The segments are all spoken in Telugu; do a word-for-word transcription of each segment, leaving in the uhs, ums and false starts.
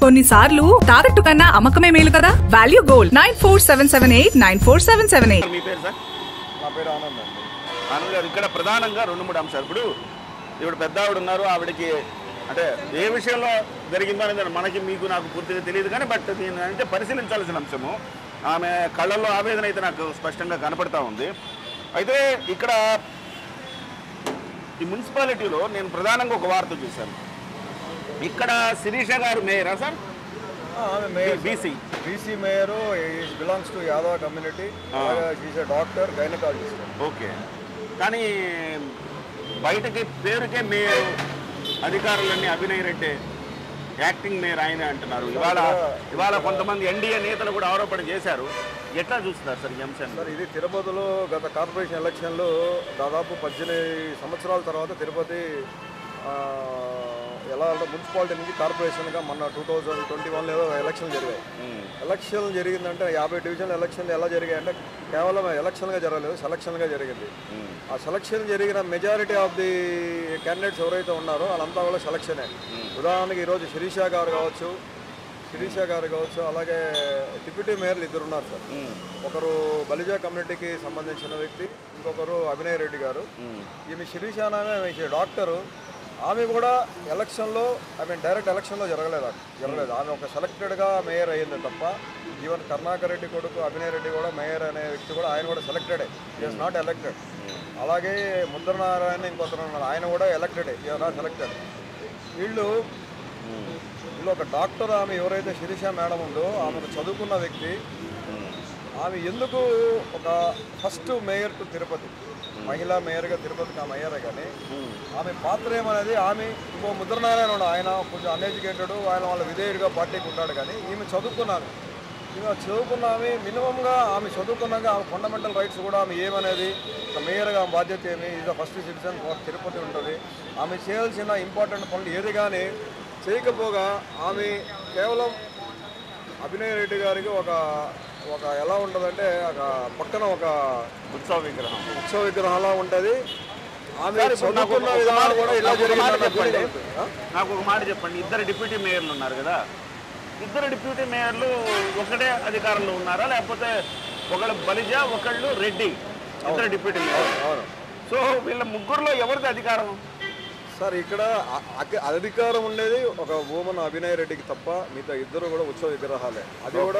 కొన్నిసార్లు తాకట్టు కన్నా అమ్మకమే మేలు కదా. Value gold nine four seven seven eight nine four seven seven eight. మీ పేరు సార్? నా పేరు ఆనంద్ అండి. ఆనంద్ గారు, ఇక్కడ ప్రధానంగా రెండు మూడు అంశాలు. ఇప్పుడు ఇప్పుడు పెద్ద ఆవిడ ఉన్నారు, ఆవిడకి అంటే ఏ విషయంలో జరిగిందో అనేది మనకి మీకు నాకు పూర్తిగా తెలియదు, కానీ బట్ దీన్ని అంటే పరిశీలించాల్సిన అంశము. ఆమె కళ్ళల్లో ఆవేదన అయితే నాకు స్పష్టంగా కనపడతా ఉంది. అయితే ఇక్కడ ఈ మున్సిపాలిటీలో నేను ప్రధానంగా ఒక వార్త చూశాను. ఇక్కడ శిరీష గారు మేయరా సార్? ఆమె mayor, BC BC mayor, belongs to Yadava community. She is a doctor, gynaecologist. Okay, కానీ బయటకి పేరుకే మేయర్, అధికారులన్నీ అభినయ్ రెడ్డి యాక్టింగ్ మేయర్ ఆయన అంటున్నారు. ఇవాళ ఇవాళ కొంతమంది ఎన్డీఏ నేతలు కూడా ఆరోపణ చేశారు. ఎట్లా చూస్తున్నారు సార్ ఈ అంశాన్ని? సార్, ఇది తిరుపతిలో గత కార్పొరేషన్ ఎలక్షన్లో దాదాపు పద్దెనిమిది సంవత్సరాల తర్వాత తిరుపతి ఎలా అంటే మున్సిపాలిటీ నుంచి కార్పొరేషన్గా మొన్న టూ థౌజండ్ ట్వంటీ వన్లో ఏదో ఎలక్షన్ జరిగాయి. ఎలక్షన్ జరిగిందంటే యాభై డివిజన్ ఎలక్షన్లు ఎలా జరిగాయంటే కేవలం ఎలక్షన్గా జరగలేదు, సెలక్షన్గా జరిగింది. ఆ సెలక్షన్ జరిగిన మెజారిటీ ఆఫ్ ది క్యాండిడేట్స్ ఎవరైతే ఉన్నారో వాళ్ళంతా కూడా సెలక్షనే. ఉదాహరణకి ఈరోజు శిరీష గారు కావచ్చు, శిరీష గారు కావచ్చు అలాగే డిప్యూటీ మేయర్లు ఇద్దరు ఉన్నారు సార్. ఒకరు బలిజా కమ్యూనిటీకి సంబంధించిన వ్యక్తి, ఇంకొకరు అభినయ్ రెడ్డి గారు. ఈమె శిరీష ఆమె డాక్టరు. ఆమె కూడా ఎలక్షన్లో ఐ మీన్ డైరెక్ట్ ఎలక్షన్లో జరగలేదు జరగలేదు ఆమె ఒక సెలెక్టెడ్గా మేయర్ అయ్యింది తప్ప. ఈవెన్ కరుణాకర్ రెడ్డి కొడుకు అభినయ్ రెడ్డి కూడా మేయర్ అనే వ్యక్తి కూడా ఆయన కూడా సెలెక్టెడే, ఈజ్ నాట్ ఎలక్టెడ్. అలాగే ముద్రనారాయణ ఇంకొకరు ఉన్నారు, ఆయన కూడా ఎలక్టెడే, ఈజ్ నాట్ సెలెక్టెడ్. వీళ్ళు వీళ్ళు ఒక డాక్టర్. ఆమె ఎవరైతే శిరీష మేడం ఉందో ఆమెకు చదువుకున్న వ్యక్తి. ఆమె ఎందుకు ఒక ఫస్ట్ మేయర్ టు తిరుపతి, మహిళా మేయర్గా తిరుపతికి ఆమె అయ్యారే, కానీ ఆమె పాత్ర ఏమనేది ఆమె ఇంకో ముద్రనారాయణ ఉన్నాడు, ఆయన కొంచెం అన్ఎడ్యుకేటెడ్, ఆయన వాళ్ళ విధేయుడిగా పార్టీకి ఉంటాడు. కానీ ఈమె చదువుకున్నాను, ఈమె చదువుకున్న ఆమె మినిమంగా ఆమె చదువుకున్నాక ఆమె ఫండమెంటల్ రైట్స్ కూడా ఆమె ఏమనేది ఒక మేయర్గా ఆమె బాధ్యత ఏమి, ఇది ఫస్ట్ సిటిజన్ ఫర్ తిరుపతి ఉంటుంది. ఆమె చేయాల్సిన ఇంపార్టెంట్ పనులు ఏది కానీ చేయకపోగా ఆమె కేవలం అభినయ్ రెడ్డి గారికి ఒక ఒక ఎలా ఉంటుందంటే ఒక పక్కన ఒక ఉత్సవ విగ్రహం ఉత్సవ విగ్రహంలా ఉంటుంది. ఆమె చదువుకున్న విధానం కూడా ఇలా జరిగింది. నాకు ఒక మాట చెప్పండి, ఇద్దరు డిప్యూటీ మేయర్లు ఉన్నారు కదా, ఇద్దరు డిప్యూటీ మేయర్లు ఒకటే అధికారంలో ఉన్నారా, లేకపోతే ఒకళ్ళు బలిజా ఒకళ్ళు రెడ్డి, ఇద్దరు డిప్యూటీ మేయర్? సో వీళ్ళ ముగ్గురులో ఎవరిది అధికారం సార్? ఇక్కడ అధికారం ఉండేది ఒక ఉమెన్ అభినయ్ రెడ్డికి తప్ప మిగతా ఇద్దరు కూడా ఉత్సవ విగ్రహాలే. అది కూడా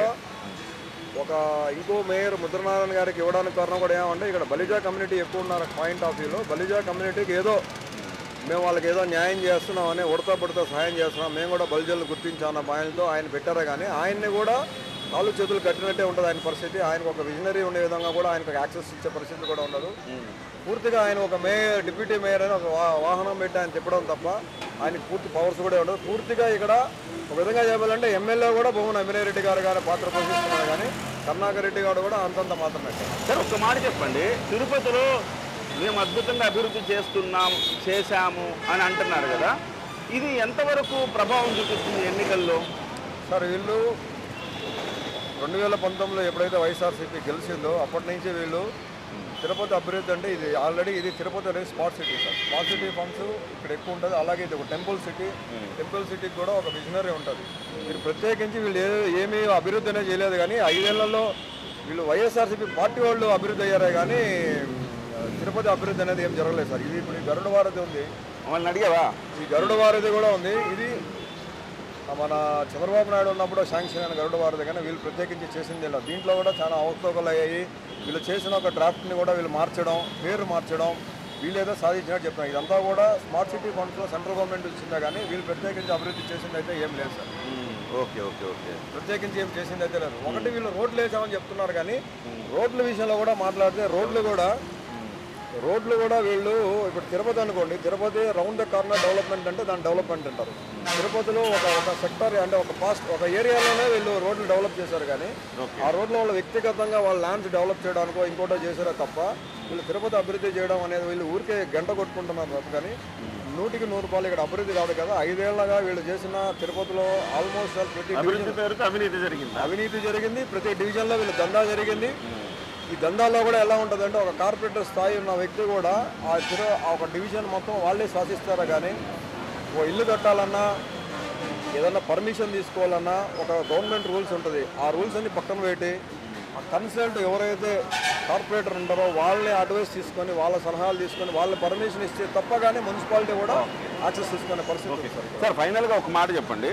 ఒక ఇంకో మేయర్ ముద్రనారాయణ గారికి ఇవ్వడానికి కారణం కూడా ఏమంటే ఇక్కడ బలిజా కమ్యూనిటీ ఎక్కువ ఉన్నారు పాయింట్ ఆఫ్ వ్యూలో. బలిజా కమ్యూనిటీకి ఏదో మేము వాళ్ళకి ఏదో న్యాయం చేస్తున్నామని ఉడతా పడితే సహాయం చేస్తున్నాం, మేము కూడా బలిజాలను గుర్తించామన్న పాయింట్తో ఆయన పెట్టారే. కానీ ఆయన్ని కూడా కాళ్ళు చేతులు కట్టినట్టే ఉంటుంది ఆయన పరిస్థితి. ఆయనకు ఒక విజనరీ ఉండే విధంగా కూడా ఆయనకు యాక్సెస్ ఇచ్చే పరిస్థితి కూడా ఉండదు. పూర్తిగా ఆయన ఒక మేయర్ డిప్యూటీ మేయర్ అని ఒక వాహనం పెట్టి ఆయన తిప్పడం తప్ప ఆయనకు పూర్తి పవర్స్ కూడా ఉండదు. పూర్తిగా ఇక్కడ ఒక విధంగా చెప్పాలంటే ఎమ్మెల్యే కూడా భూమన్ అభినయ్ రెడ్డి గారు గారి పాత్ర పోషిస్తున్నారు, కానీ కరుణాకర్ రెడ్డి గారు కూడా అంతంత మాత్రమే. సార్ ఒక మాట చెప్పండి, తిరుపతిలో మేము అద్భుతంగా అభివృద్ధి చేస్తున్నాం చేశాము అని అంటున్నారు కదా, ఇది ఎంతవరకు ప్రభావం చూపిస్తుంది ఎన్నికల్లో? సార్, వీళ్ళు రెండు వేల పంతొమ్మిదిలో ఎప్పుడైతే వైఎస్ఆర్సీపీ గెలిచిందో అప్పటి నుంచి వీళ్ళు తిరుపతి అభివృద్ధి అంటే ఇది ఆల్రెడీ ఇది తిరుపతి అనేది smart city sir. Smart city funds ఇక్కడ ఎక్కువ ఉంటుంది. అలాగే ఇది ఒక టెంపుల్ సిటీ, టెంపుల్ సిటీకి కూడా ఒక విజనరీ ఉంటుంది. మీరు ప్రత్యేకించి వీళ్ళు ఏ ఏమీ అభివృద్ధి అనేది చేయలేదు, కానీ ఐదేళ్లలో వీళ్ళు వైఎస్ఆర్సీపీ పార్టీ వాళ్ళు అభివృద్ధి అయ్యారే, కానీ తిరుపతి అభివృద్ధి అనేది ఏం జరగలేదు సార్. ఇది ఇప్పుడు ఈ గరుడ వారధి ఉంది, వాళ్ళని అడిగావా? ఈ గరుడ వారధి కూడా ఉంది. ఇది మన చంద్రబాబు నాయుడు ఉన్నప్పుడు శాంక్షన్ అయిన గరుడ వారధి, కానీ వీళ్ళు ప్రత్యేకించి చేసింది లేదు. దీంట్లో కూడా చాలా అవకతవకలు అయ్యాయి. వీళ్ళు చేసిన ఒక డ్రాఫ్ట్ని కూడా వీళ్ళు మార్చడం, పేరు మార్చడం, వీళ్ళు ఏదో సాధించినట్టు చెప్తున్నారు. ఇదంతా కూడా స్మార్ట్ సిటీ ఫండ్స్లో సెంట్రల్ గవర్నమెంట్ ఇచ్చిందా, కానీ వీళ్ళు ప్రత్యేకించి అభివృద్ధి చేసింది అయితే ఏం లేదు సార్. ఓకే ఓకే ఓకే ప్రత్యేకించి ఏం చేసింది అయితే లేదు. ఒకటి వీళ్ళు రోడ్లు వేసామని చెప్తున్నారు, కానీ రోడ్ల విషయంలో కూడా మాట్లాడితే రోడ్లు కూడా రోడ్లు కూడా వీళ్ళు ఇప్పుడు తిరుపతి అనుకోండి, Tirupati round the corner development అంటే దాని డెవలప్మెంట్ అంటారు. తిరుపతిలో ఒక ఒక సెక్టర్ అంటే ఒక పాస్ట్ ఒక ఏరియాలోనే వీళ్ళు రోడ్లు డెవలప్ చేశారు, కానీ ఆ రోడ్లో వాళ్ళు వ్యక్తిగతంగా వాళ్ళ ల్యాండ్స్ డెవలప్ చేయడానికో ఇంకోటో చేశారో తప్ప వీళ్ళు తిరుపతి అభివృద్ధి చేయడం అనేది వీళ్ళు ఊరికే గంట కొట్టుకుంటున్నారు తప్ప, కానీ నూటికి నూరు రూపాయలు ఇక్కడ అభివృద్ధి కాదు కదా. ఐదేళ్లగా వీళ్ళు చేసిన తిరుపతిలో ఆల్మోస్ట్ ప్రతి అవినీతి జరిగింది అవినీతి జరిగింది ప్రతి డివిజన్లో వీళ్ళు దందా జరిగింది. ఈ దందాల్లో కూడా ఎలా ఉంటుందంటే ఒక కార్పొరేటర్ స్థాయి ఉన్న వ్యక్తి కూడా ఆ తిరు ఒక డివిజన్ మొత్తం వాళ్ళే శాసిస్తారు, కానీ ఓ ఇల్లు కట్టాలన్నా ఏదన్నా పర్మిషన్ తీసుకోవాలన్నా ఒక గవర్నమెంట్ రూల్స్ ఉంటుంది. ఆ రూల్స్ అన్ని పక్కన పెట్టి కన్సల్ట్ ఎవరైతే కార్పొరేటర్ ఉంటారో వాళ్ళని అడ్వైస్ తీసుకొని వాళ్ళ సలహాలు తీసుకొని వాళ్ళ పర్మిషన్ ఇస్తే తప్ప కానీ మున్సిపాలిటీ కూడా యాక్సెస్ తీసుకునే పరిస్థితి ఉంది సార్. సార్ ఫైనల్గా ఒక మాట చెప్పండి.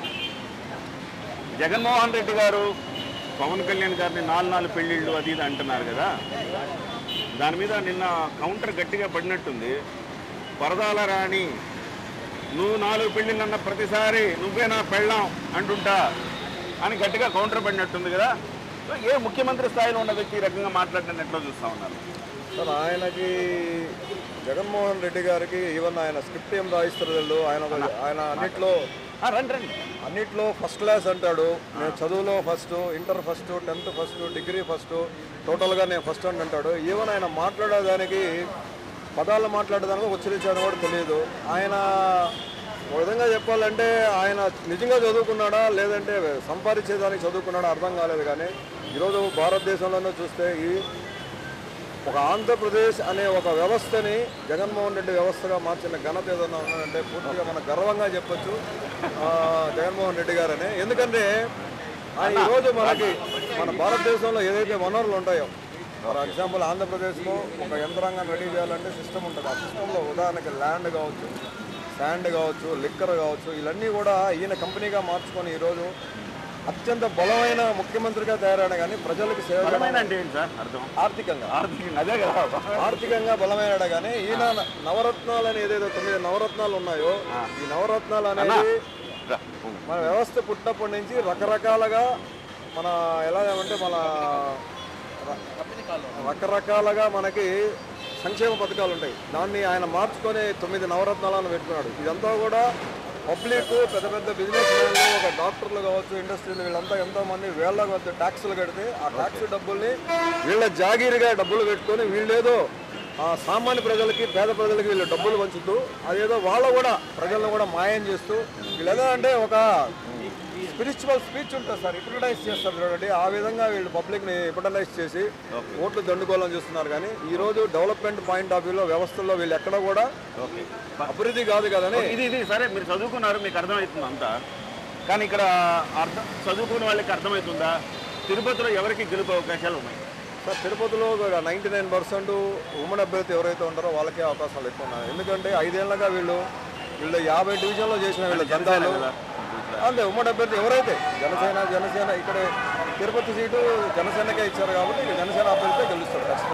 జగన్మోహన్ రెడ్డి గారు పవన్ కళ్యాణ్ గారిని నాలుగు నాలుగు పెళ్ళిళ్ళు అది ఇది అంటున్నారు కదా, దాని మీద నిన్న కౌంటర్ గట్టిగా పడినట్టుంది. పరదాల రాణి నువ్వు నాలుగు పెళ్ళిళ్ళు అన్న ప్రతిసారి నువ్వే నా పెళ్ళాం అంటుంటా అని గట్టిగా కౌంటర్ పడినట్టుంది కదా. ఏ ముఖ్యమంత్రి స్థాయిలో ఉన్న వ్యక్తి ఈ రకంగా మాట్లాడడం ఎట్లా చూస్తూ ఉన్నారు సార్? ఆయనకి జగన్మోహన్ రెడ్డి గారికి ఈవెన్ ఆయన స్క్రిప్ట్ ఏం రాయిస్తారు ఆయన ఆయన అన్నిట్లో రండి రండి అన్నిట్లో ఫస్ట్ క్లాస్ అంటాడు. నేను చదువులో first, inter first, tenth first, degree first, టోటల్గా నేను ఫస్ట్ అని అంటాడు. ఈవెన్ ఆయన మాట్లాడేదానికి పదాలు మాట్లాడేదానికి ఉచ్చరించాడు కూడా తెలియదు. ఆయన ఒక విధంగా చెప్పాలంటే ఆయన నిజంగా చదువుకున్నాడా లేదంటే సంపాదించేదానికి చదువుకున్నాడా అర్థం కాలేదు. కానీ ఈరోజు భారతదేశంలోనే చూస్తే ఈ ఒక ఆంధ్రప్రదేశ్ అనే ఒక వ్యవస్థని జగన్మోహన్ రెడ్డి వ్యవస్థగా మార్చిన ఘనత ఏదన్నా ఉన్నదంటే పూర్తిగా మనం గర్వంగా చెప్పొచ్చు జగన్మోహన్ రెడ్డి గారని. ఎందుకంటే ఆయన ఈరోజు మనకి మన భారతదేశంలో ఏదైతే వనరులు ఉంటాయో, ఫర్ ఎగ్జాంపుల్ ఆంధ్రప్రదేశ్లో ఒక యంత్రాంగాన్ని రెడీ చేయాలంటే సిస్టమ్ ఉంటుంది. ఆ సిస్టంలో ఉదాహరణకి ల్యాండ్ కావచ్చు, శాండ్ కావచ్చు, లిక్కర్ కావచ్చు, ఇవన్నీ కూడా ఈయన కంపెనీగా మార్చుకొని ఈరోజు అత్యంత బలమైన ముఖ్యమంత్రిగా తయారైన. కానీ ప్రజలకు సేవ ఆర్థికంగా అదే కదా ఆర్థికంగా బలమైన. కానీ ఈయన నవరత్నాలు అని ఏదైతే తొమ్మిది నవరత్నాలు ఉన్నాయో, ఈ నవరత్నాలు అనేది మన వ్యవస్థ పుట్టినప్పటి నుంచి రకరకాలుగా మన ఎలా అంటే మన రకరకాలుగా మనకి సంక్షేమ పథకాలు ఉంటాయి. దాన్ని ఆయన మార్చుకొని తొమ్మిది నవరత్నాలను పెట్టుకున్నాడు. ఇదంతా కూడా పబ్లిక్, పెద్ద పెద్ద బిజినెస్ మ్యాన్లు, ఒక డాక్టర్లు కావచ్చు, ఇండస్ట్రీలు, వీళ్ళంతా ఎంతోమంది వేళ్ల కొద్ది ట్యాక్సులు కడితే ఆ ట్యాక్స్ డబ్బుల్ని వీళ్ళ జాగీరుగా డబ్బులు పెట్టుకొని వీళ్ళేదో సామాన్య ప్రజలకి, పేద ప్రజలకి వీళ్ళు డబ్బులు పంచుతూ అదేదో వాళ్ళు కూడా ప్రజలను కూడా మాయం చేస్తూ వీళ్ళు ఎలా అంటే ఒక స్పిరిచువల్ స్పీచ్ ఉంటుంది సార్, హిప్నటైజ్ చేస్తారు చూడండి. ఆ విధంగా వీళ్ళు పబ్లిక్ని హిప్నటైజ్ చేసి ఓట్లు దండుకోవాలని చూస్తున్నారు. కానీ ఈరోజు డెవలప్మెంట్ పాయింట్ ఆఫ్ వ్యూలో వ్యవస్థల్లో వీళ్ళు ఎక్కడ కూడా అభివృద్ధి కాదు కదని. ఇది ఇది సరే, మీరు చదువుకున్నారు, మీకు అర్థమవుతుంది అంతా. కానీ ఇక్కడ అర్థం చదువుకున్న వాళ్ళకి అర్థమవుతుందా తిరుపతిలో ఎవరికి గెలుపు అవకాశాలు ఉన్నాయి? సార్ తిరుపతిలో నైంటీ నైన్ పర్సెంట్ ఉమ్మడి అభ్యర్థి ఎవరైతే ఉంటారో వాళ్ళకే అవకాశాలు ఎక్కువ ఉన్నాయి. ఎందుకంటే ఐదేళ్లగా వీళ్ళు వీళ్ళు యాభై డివిజన్లో చేసిన వీళ్ళ దండాలు అంతే. ఉమ్మడి అభ్యర్థి ఎవరైతే జనసేన జనసేన ఇక్కడ తిరుపతి సీటు జనసేనకే ఇచ్చారు కాబట్టి జనసేన అభ్యర్థి గెలుస్తారు.